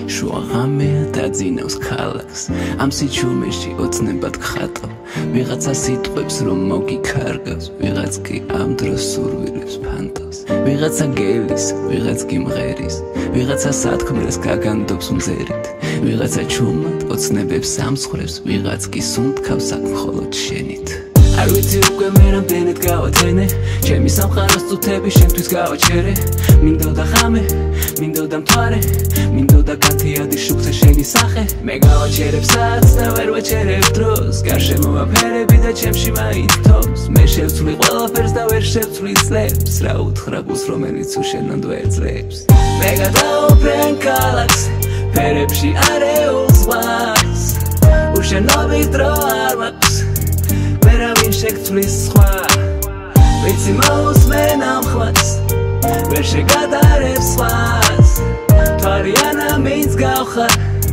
შუა ღამეა დაძინავს ქალაქს ამ სიჩუმეში ოცნებად ხატავ ვიღაცა სიტყვებს რომ მოგიქარგავს ვიღაც კი ამ დროს სურვილებს ფანტავს ვიღაცა გელის ვიღაც კი მღერის ვიღაცა სათქმელს გაგანდობს მზერით ვიღაცა ჩუმად ოცნებებს ამსხრევს ვიღაც კი სუნთქავს აქ მხოლოდ შენით არ ვიცი უკვე მე რამდენად გავათენე ჩემი სამყაროს წუთები შენთვის გავაჩერე მინდოდა ხამე მინდოდა მთვარე მინდოდა კათიადი შუქზე შენი სახე მე გავაჩერებ საათს და ვერ ვაჩერებ დროს გარშემო აფერები და ჩემში მაინც თავს მე შევცვლი ყველაფერს და ვერ შევცვლი წლებს რა უთხრა გულს რომელიც უშენოდ ვერ ძლებს მე გადავფრენ ქალაქს ფერებში არეულს ვარს უშენობით დრო არ მაქვს ვერავინ შეგცვლის სხვა ვიცი მოусმენ ამხლას ვერ შეგადარებს სხვას თვარიანა მინც გავხარ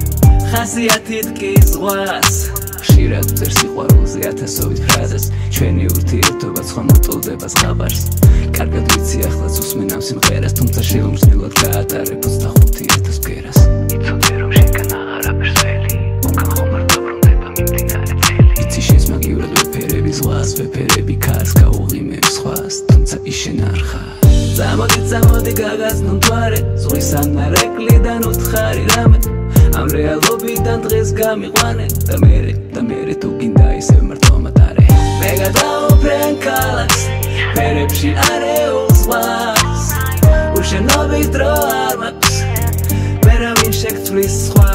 ხასიათით კი ზღვას ხშირად ვწერ სიყვარულზე ათასობით ფრაზას ჩვენი ურთიერთობა სხვა მოტოლდება ზღაპარს კარგად ვიცი ახლაც უსმენ ამ სიმღერას თუმცა შეუმჩნევლად გაატარებ 25,000 ბგერას იცოდე რომ შენგან აღარაფერს ველი უკან ხომ არ დაბრუნდება მიმდინარე წელი იცი შენს მაგივრად ვეფერები ზღვას ვეფერები ქარს გაუღიმებ სხვას თუმცა ის შენ არ ხარ Zamodi gagaznu მთვარე ზღვის ანარეკლიდან უთხარი რამე ამ რეალობიდან დღეს გამიყვანე და მერე თუ გინდა ისევ მარტო მატარე მე გადავფრენ ქალაქს ფერებში არეულს ვარს უშენობით დრო არ მაქვს ვერავინ შეგცვლის სხვა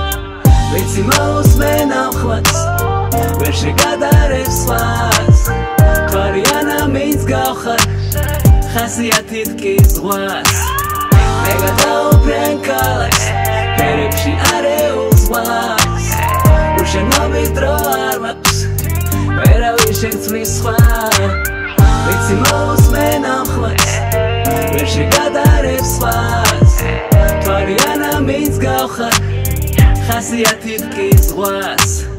ვიცი მოусმენ ამხლას ვერ შეგადარებს სხვას თვარიანა მინც გავხარ ხასიათით კი ზღვას მე გადავფრენ ქალაქს ფერებში არეულს ვარს უშენობით დრო არ მაქვს ვერავინ შეგცვლის სხვა ვიცი მოусმენ ამხლას ვერ შეგადარებს სხვას თვარიანა მინც გავხარ ხასიათით კი ზღვას